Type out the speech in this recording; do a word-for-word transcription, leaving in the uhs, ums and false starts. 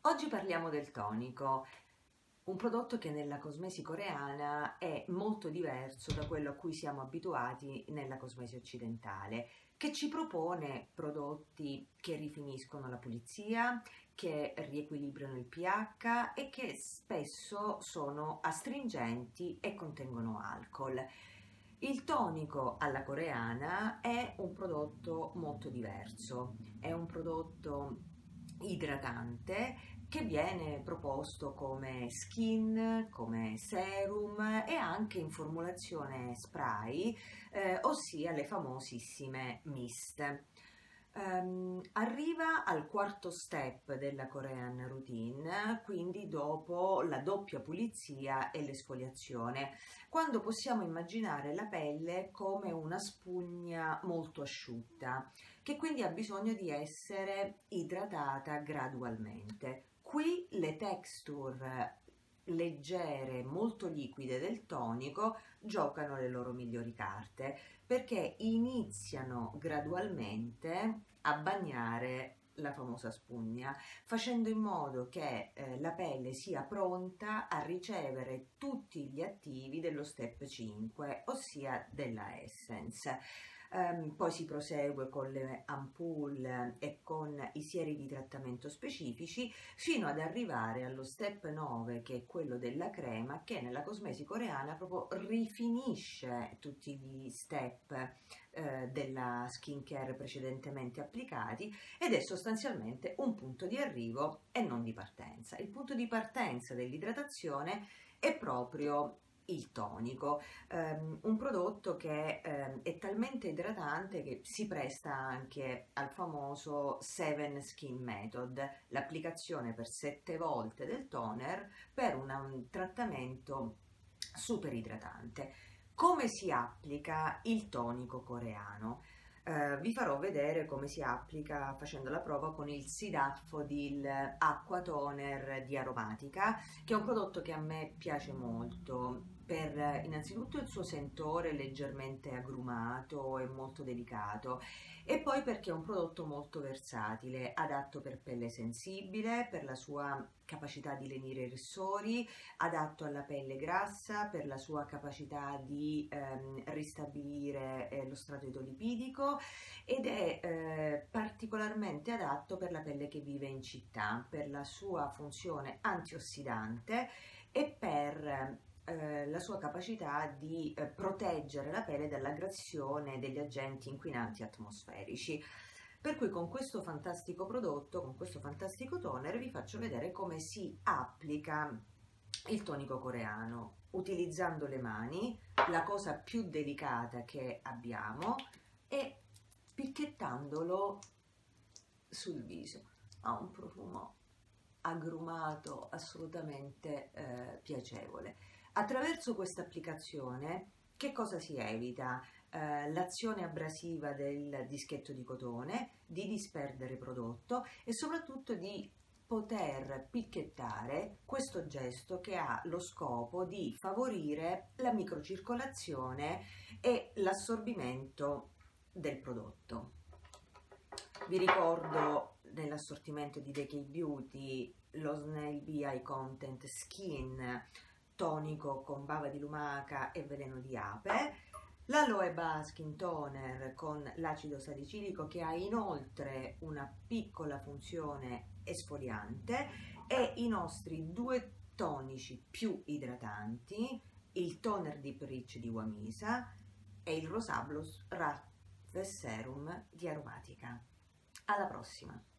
Oggi parliamo del tonico, un prodotto che nella cosmesi coreana è molto diverso da quello a cui siamo abituati nella cosmesi occidentale, che ci propone prodotti che rifiniscono la pulizia, che riequilibrano il pH e che spesso sono astringenti e contengono alcol. Il tonico alla coreana è un prodotto molto diverso, è un prodotto idratante che viene proposto come skin, come serum e anche in formulazione spray, eh, ossia le famosissime mist. Um, arriva al quarto step della Korean routine, quindi dopo la doppia pulizia e l'esfoliazione, quando possiamo immaginare la pelle come una spugna molto asciutta, che quindi ha bisogno di essere idratata gradualmente. Qui le texture leggere, molto liquide del tonico giocano le loro migliori carte perché iniziano gradualmente a bagnare la famosa spugna, facendo in modo che eh, la pelle sia pronta a ricevere tutti gli attivi dello step cinque, ossia della essence. Um, poi si prosegue con le ampoule e con i sieri di trattamento specifici fino ad arrivare allo step nove, che è quello della crema, che nella cosmesi coreana proprio rifinisce tutti gli step eh, della skincare precedentemente applicati ed è sostanzialmente un punto di arrivo e non di partenza. Il punto di partenza dell'idratazione è proprio il tonico, um, un prodotto che um, è talmente idratante che si presta anche al famoso seven skin method, l'applicazione per sette volte del toner per una, un trattamento super idratante. Come si applica il tonico coreano? Uh, vi farò vedere come si applica facendo la prova con il Cetaphil Aqua Toner di Aromatica, che è un prodotto che a me piace molto per innanzitutto il suo sentore leggermente agrumato e molto delicato, e poi perché è un prodotto molto versatile, adatto per pelle sensibile, per la sua capacità di lenire i rissori, adatto alla pelle grassa, per la sua capacità di ehm, ristabilire eh, lo strato idolipidico, ed è eh, particolarmente adatto per la pelle che vive in città, per la sua funzione antiossidante e per eh, la sua capacità di eh, proteggere la pelle dall'aggressione degli agenti inquinanti atmosferici. Per cui con questo fantastico prodotto, con questo fantastico toner, vi faccio vedere come si applica il tonico coreano utilizzando le mani, la cosa più delicata che abbiamo, e picchettandolo sul viso. Ha un profumo agrumato assolutamente eh, piacevole. Attraverso questa applicazione che cosa si evita? Eh, l'azione abrasiva del dischetto di cotone, di disperdere prodotto e soprattutto di poter picchettare, questo gesto che ha lo scopo di favorire la microcircolazione e l'assorbimento del prodotto. Vi ricordo nell'assortimento di The K Beauty lo Snail Bee Eye Content Skin tonico con bava di lumaca e veleno di ape, l'Aloe Bar Skin Toner con l'acido salicilico che ha inoltre una piccola funzione esfoliante, e i nostri due tonici più idratanti, il Toner Deep Rich di Wamisa e il Rosablos Raffles Serum di Aromatica. Alla prossima!